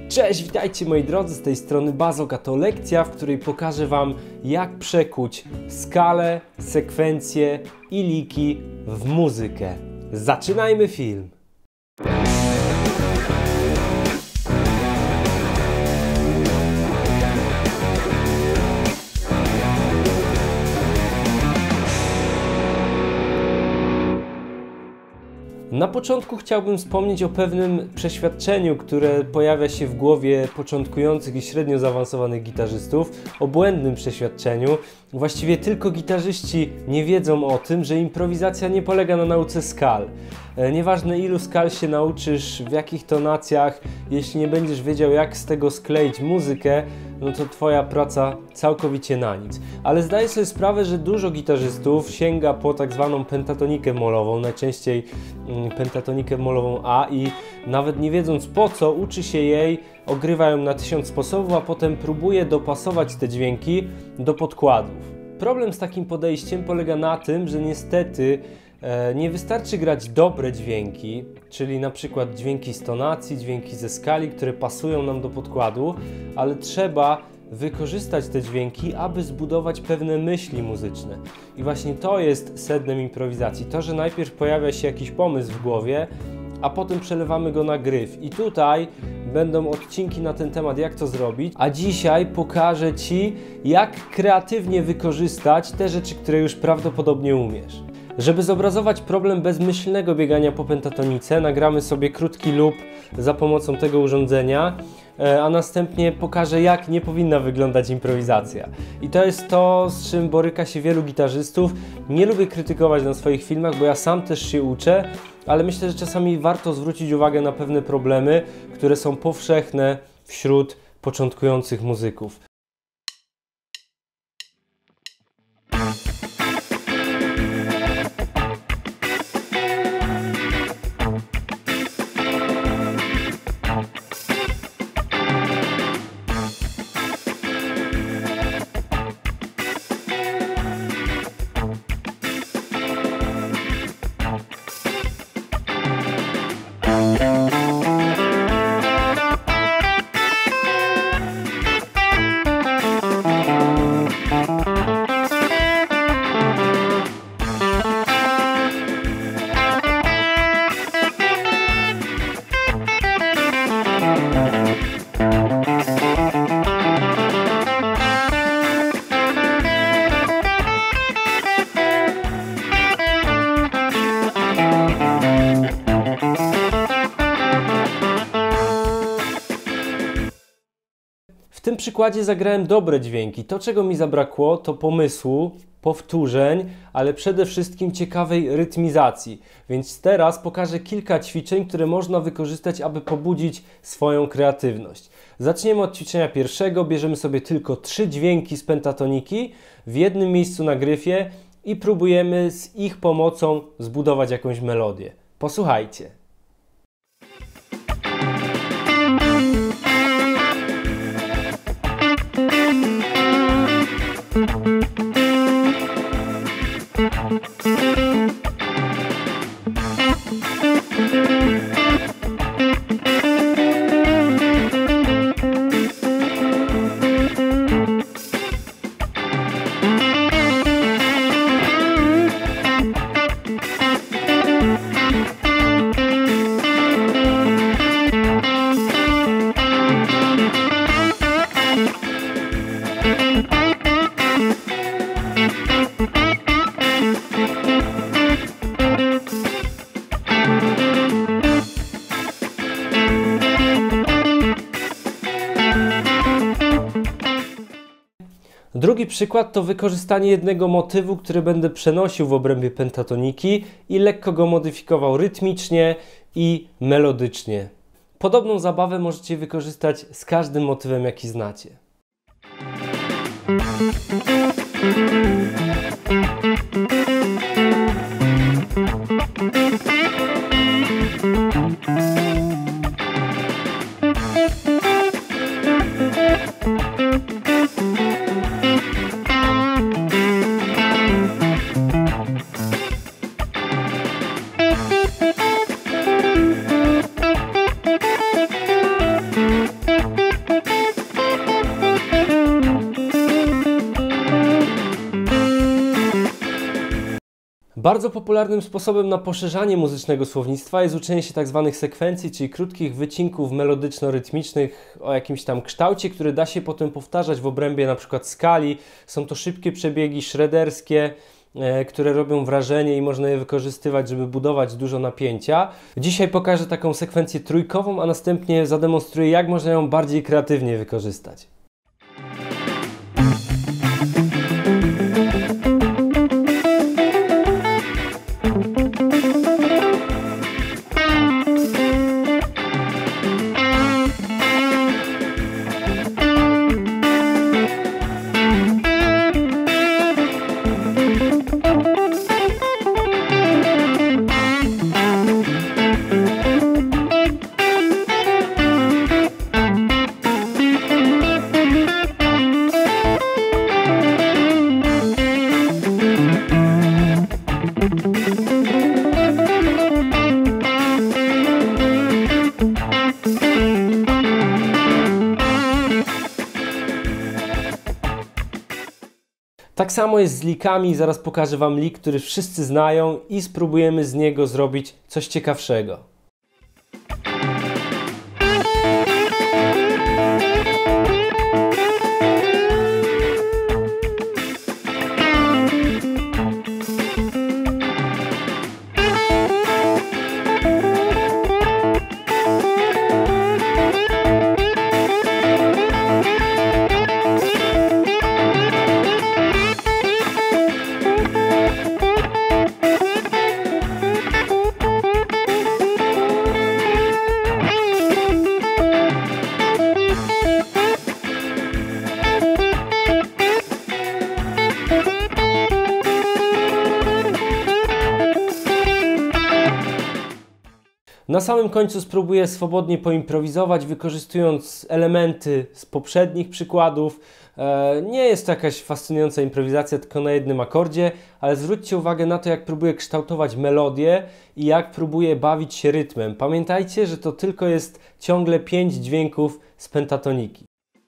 Cześć, witajcie moi drodzy, z tej strony Bazok, a to lekcja, w której pokażę Wam, jak przekuć skalę, sekwencje i liki w muzykę. Zaczynajmy film! Na początku chciałbym wspomnieć o pewnym przeświadczeniu, które pojawia się w głowie początkujących i średnio zaawansowanych gitarzystów, o błędnym przeświadczeniu. Właściwie tylko gitarzyści nie wiedzą o tym, że improwizacja nie polega na nauce skal. Nieważne ilu skal się nauczysz, w jakich tonacjach, jeśli nie będziesz wiedział, jak z tego skleić muzykę, no to Twoja praca całkowicie na nic. Ale zdaję sobie sprawę, że dużo gitarzystów sięga po tak zwaną pentatonikę molową, najczęściej pentatonikę molową A, i nawet nie wiedząc po co, uczy się jej, ogrywa ją na 1000 sposobów, a potem próbuje dopasować te dźwięki do podkładów. Problem z takim podejściem polega na tym, że niestety nie wystarczy grać dobre dźwięki, czyli na przykład dźwięki z tonacji, dźwięki ze skali, które pasują nam do podkładu, ale trzeba wykorzystać te dźwięki, aby zbudować pewne myśli muzyczne. I właśnie to jest sednem improwizacji. To, że najpierw pojawia się jakiś pomysł w głowie, a potem przelewamy go na gryf. I tutaj będą odcinki na ten temat, jak to zrobić. A dzisiaj pokażę Ci, jak kreatywnie wykorzystać te rzeczy, które już prawdopodobnie umiesz. Żeby zobrazować problem bezmyślnego biegania po pentatonice, nagramy sobie krótki loop za pomocą tego urządzenia, a następnie pokażę, jak nie powinna wyglądać improwizacja. I to jest to, z czym boryka się wielu gitarzystów. Nie lubię krytykować na swoich filmach, bo ja sam też się uczę, ale myślę, że czasami warto zwrócić uwagę na pewne problemy, które są powszechne wśród początkujących muzyków. W tym przykładzie zagrałem dobre dźwięki. To, czego mi zabrakło, to pomysłu, powtórzeń, ale przede wszystkim ciekawej rytmizacji. Więc teraz pokażę kilka ćwiczeń, które można wykorzystać, aby pobudzić swoją kreatywność. Zaczniemy od ćwiczenia pierwszego. Bierzemy sobie tylko 3 dźwięki z pentatoniki w jednym miejscu na gryfie i próbujemy z ich pomocą zbudować jakąś melodię. Posłuchajcie. Drugi przykład to wykorzystanie jednego motywu, który będę przenosił w obrębie pentatoniki i lekko go modyfikował rytmicznie i melodycznie. Podobną zabawę możecie wykorzystać z każdym motywem, jaki znacie. Bardzo popularnym sposobem na poszerzanie muzycznego słownictwa jest uczenie się tzw. sekwencji, czyli krótkich wycinków melodyczno-rytmicznych o jakimś tam kształcie, które da się potem powtarzać w obrębie na przykład skali. Są to szybkie przebiegi szrederskie, które robią wrażenie i można je wykorzystywać, żeby budować dużo napięcia. Dzisiaj pokażę taką sekwencję trójkową, a następnie zademonstruję, jak można ją bardziej kreatywnie wykorzystać. Tak samo jest z likami, zaraz pokażę Wam lik, który wszyscy znają i spróbujemy z niego zrobić coś ciekawszego. Na samym końcu spróbuję swobodnie poimprowizować, wykorzystując elementy z poprzednich przykładów. Nie jest to jakaś fascynująca improwizacja, tylko na jednym akordzie, ale zwróćcie uwagę na to, jak próbuję kształtować melodię i jak próbuję bawić się rytmem. Pamiętajcie, że to tylko jest ciągle 5 dźwięków z pentatoniki.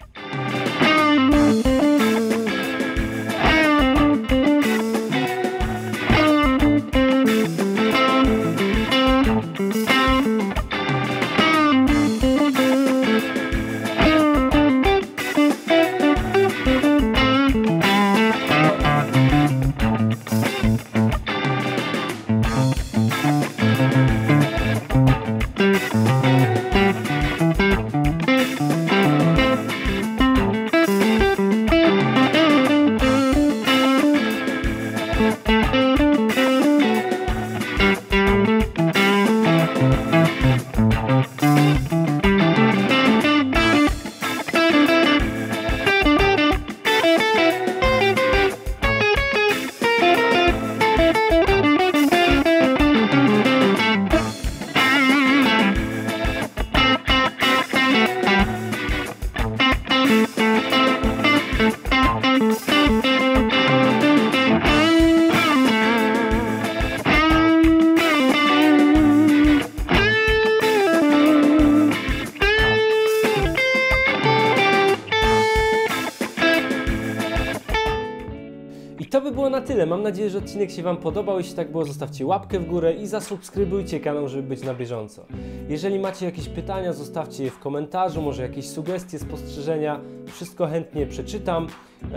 I to by było na tyle. Mam nadzieję, że odcinek się Wam podobał. Jeśli tak było, zostawcie łapkę w górę i zasubskrybujcie kanał, żeby być na bieżąco. Jeżeli macie jakieś pytania, zostawcie je w komentarzu, może jakieś sugestie, spostrzeżenia. Wszystko chętnie przeczytam.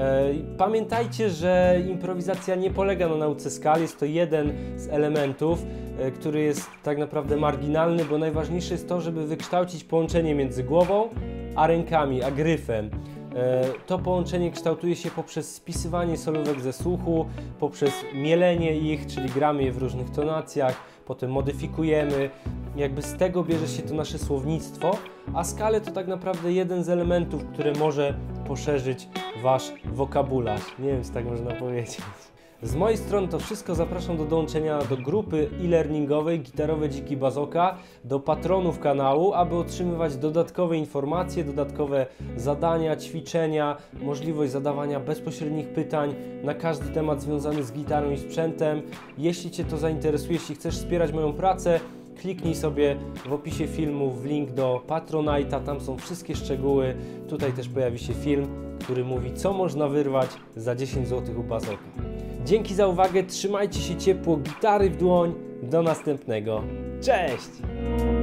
Pamiętajcie, że improwizacja nie polega na nauce skal. Jest to jeden z elementów, który jest tak naprawdę marginalny, bo najważniejsze jest to, żeby wykształcić połączenie między głową a rękami, a gryfem. To połączenie kształtuje się poprzez spisywanie solówek ze słuchu, poprzez mielenie ich, czyli gramy je w różnych tonacjach, potem modyfikujemy. Jakby z tego bierze się to nasze słownictwo, a skale to tak naprawdę jeden z elementów, który może poszerzyć Wasz wokabularz. Nie wiem, czy tak można powiedzieć. Z mojej strony to wszystko. Zapraszam do dołączenia do grupy e-learningowej Gitarowe Dziki Bazoka, do patronów kanału, aby otrzymywać dodatkowe informacje, dodatkowe zadania, ćwiczenia, możliwość zadawania bezpośrednich pytań na każdy temat związany z gitarą i sprzętem. Jeśli Cię to zainteresuje, jeśli chcesz wspierać moją pracę, kliknij sobie w opisie filmu w link do Patronite'a, tam są wszystkie szczegóły. Tutaj też pojawi się film, który mówi, co można wyrwać za 10 zł u Bazoka. Dzięki za uwagę, trzymajcie się ciepło, gitary w dłoń. Do następnego. Cześć!